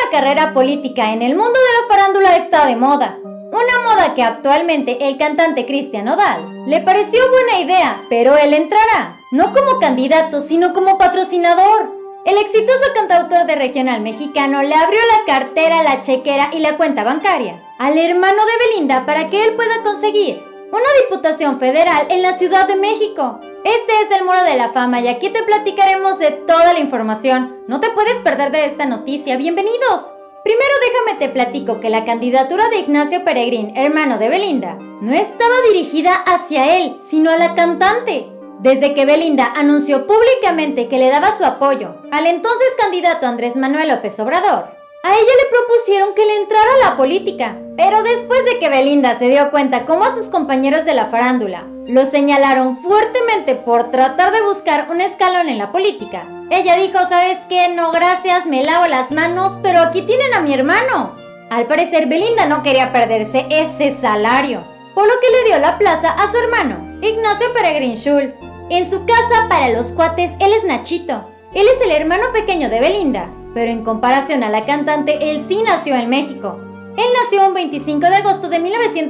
la carrera política en el mundo de la farándula está de moda. Una moda que actualmente el cantante Cristian Nodal le pareció buena idea, pero él entrará, no como candidato, sino como patrocinador. El exitoso cantautor de regional mexicano le abrió la cartera, la chequera y la cuenta bancaria al hermano de Belinda para que él pueda conseguir una diputación federal en la Ciudad de México. Este es el Muro de la Fama y aquí te platicaremos de toda la información. No te puedes perder de esta noticia. ¡Bienvenidos! Primero déjame te platico que la candidatura de Ignacio Peregrín, hermano de Belinda, no estaba dirigida hacia él, sino a la cantante. Desde que Belinda anunció públicamente que le daba su apoyo al entonces candidato Andrés Manuel López Obrador, a ella le propusieron que le entrara a la política. Pero después de que Belinda se dio cuenta cómo a sus compañeros de la farándula lo señalaron fuertemente por tratar de buscar un escalón en la política, ella dijo: ¿sabes qué? No, gracias, me lavo las manos, pero aquí tienen a mi hermano. Al parecer Belinda no quería perderse ese salario, por lo que le dio la plaza a su hermano, Ignacio Peregrín Schul. En su casa, para los cuates, él es Nachito. Él es el hermano pequeño de Belinda, pero en comparación a la cantante, él sí nació en México. Él nació un 25 de agosto de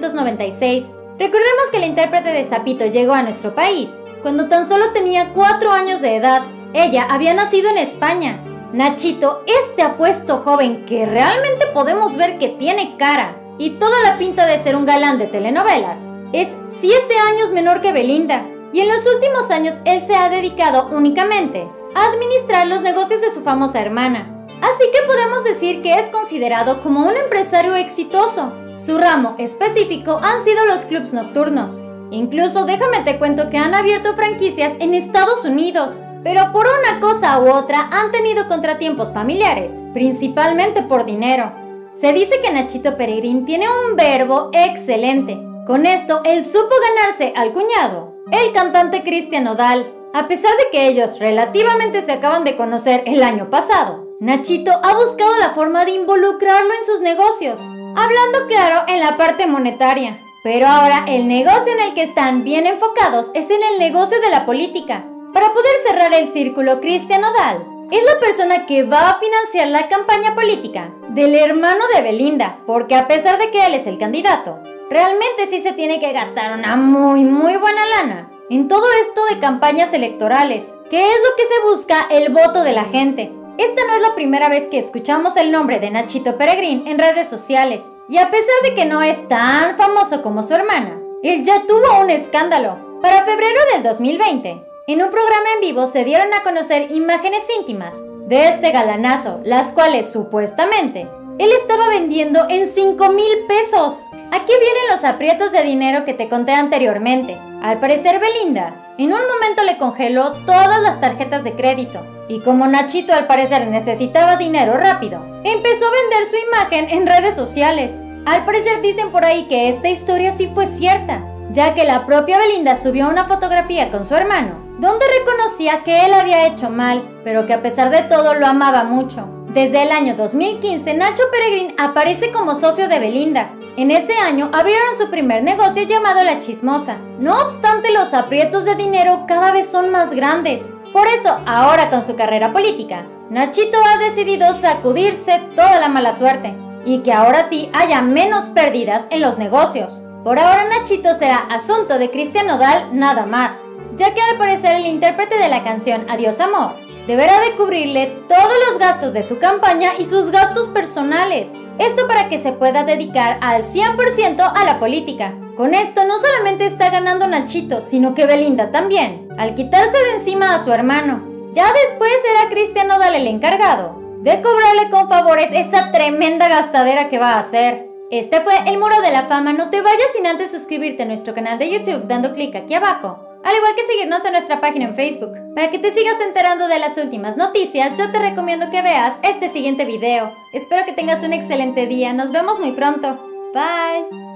1996. Recordemos que la intérprete de Zapito llegó a nuestro país cuando tan solo tenía 4 años de edad. Ella había nacido en España. Nachito, este apuesto joven que realmente podemos ver que tiene cara y toda la pinta de ser un galán de telenovelas, es 7 años menor que Belinda. Y en los últimos años él se ha dedicado únicamente a administrar los negocios de su famosa hermana. Así que podemos decir que es considerado como un empresario exitoso. Su ramo específico han sido los clubs nocturnos. Incluso déjame te cuento que han abierto franquicias en Estados Unidos. Pero por una cosa u otra han tenido contratiempos familiares, principalmente por dinero. Se dice que Nachito Peregrín tiene un verbo excelente. Con esto él supo ganarse al cuñado, el cantante Cristian Nodal. A pesar de que ellos relativamente se acaban de conocer el año pasado, Nachito ha buscado la forma de involucrarlo en sus negocios, hablando claro en la parte monetaria. Pero ahora el negocio en el que están bien enfocados es en el negocio de la política. Para poder cerrar el círculo, Cristian Nodal es la persona que va a financiar la campaña política del hermano de Belinda, porque a pesar de que él es el candidato, realmente sí se tiene que gastar una muy buena lana en todo esto de campañas electorales, que es lo que se busca el voto de la gente. Esta no es la primera vez que escuchamos el nombre de Nachito Peregrín en redes sociales, y a pesar de que no es tan famoso como su hermana, él ya tuvo un escándalo. Para febrero del 2020, en un programa en vivo se dieron a conocer imágenes íntimas de este galanazo, las cuales supuestamente él estaba vendiendo en 5,000 pesos. Aquí vienen los aprietos de dinero que te conté anteriormente. Al parecer Belinda en un momento le congeló todas las tarjetas de crédito y como Nachito al parecer necesitaba dinero rápido, empezó a vender su imagen en redes sociales. Al parecer dicen por ahí que esta historia sí fue cierta, ya que la propia Belinda subió una fotografía con su hermano, donde reconocía que él había hecho mal, pero que a pesar de todo lo amaba mucho. Desde el año 2015, Nacho Peregrín aparece como socio de Belinda. En ese año abrieron su primer negocio llamado La Chismosa. No obstante, los aprietos de dinero cada vez son más grandes. Por eso, ahora con su carrera política, Nachito ha decidido sacudirse toda la mala suerte y que ahora sí haya menos pérdidas en los negocios. Por ahora Nachito será asunto de Cristian Nodal nada más, ya que al parecer el intérprete de la canción Adiós Amor deberá de cubrirle todos los gastos de su campaña y sus gastos personales. Esto para que se pueda dedicar al 100% a la política. Con esto no solamente está ganando Nachito, sino que Belinda también, al quitarse de encima a su hermano. Ya después será Cristian Nodal el encargado de cobrarle con favores esa tremenda gastadera que va a hacer. Este fue el Muro de la Fama. No te vayas sin antes suscribirte a nuestro canal de YouTube dando clic aquí abajo, al igual que seguirnos en nuestra página en Facebook. Para que te sigas enterando de las últimas noticias, yo te recomiendo que veas este siguiente video. Espero que tengas un excelente día. Nos vemos muy pronto. Bye.